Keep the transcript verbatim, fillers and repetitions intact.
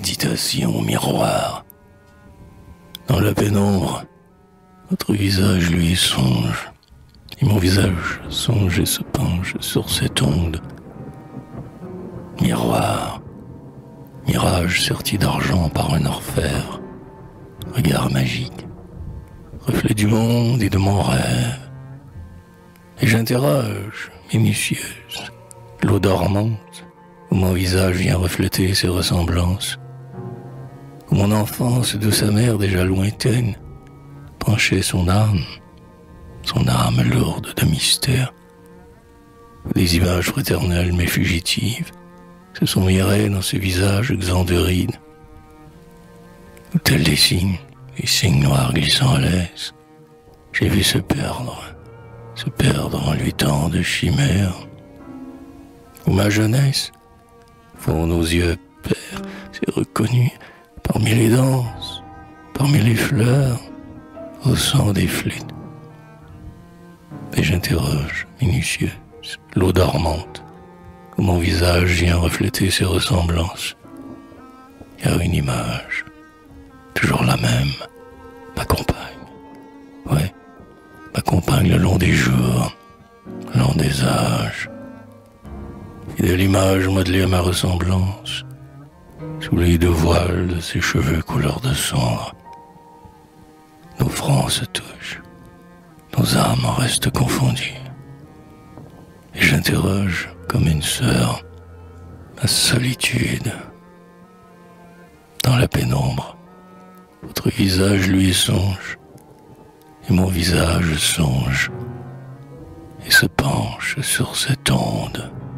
méditation au miroir. Dans la pénombre, votre visage lui songe, et mon visage songe et se penche sur cette onde. Miroir, mirage serti d'argent par un orfèvre, regard magique, reflet du monde et de mon rêve. Et j'interroge, minutieuse, l'eau dormante, où mon visage vient refléter ses ressemblances, où mon enfance de sa mère déjà lointaine penchait son âme, son âme lourde de mystère, où des images fraternelles mais fugitives se sont mirées dans ce visage exempt de rides, où tels des signes, des signes noirs glissant à l'aise, j'ai vu se perdre, se perdre en lui tant de chimères, où ma jeunesse, font nos yeux pères, s'est reconnue parmi les danses, parmi les fleurs, au son des flûtes. Et j'interroge, minutieuse, l'eau dormante, où mon visage vient refléter ses ressemblances. Car une image, toujours la même, m'accompagne. Ouais, m'accompagne le long des jours, le long des âges. Et de l'image modelée à ma ressemblance, sous les deux voiles de ses cheveux couleur de cendre, nos fronts se touchent, nos âmes restent confondues. Et j'interroge, comme une sœur, ma solitude. Dans la pénombre, votre visage lui songe, et mon visage songe, et se penche sur cette onde.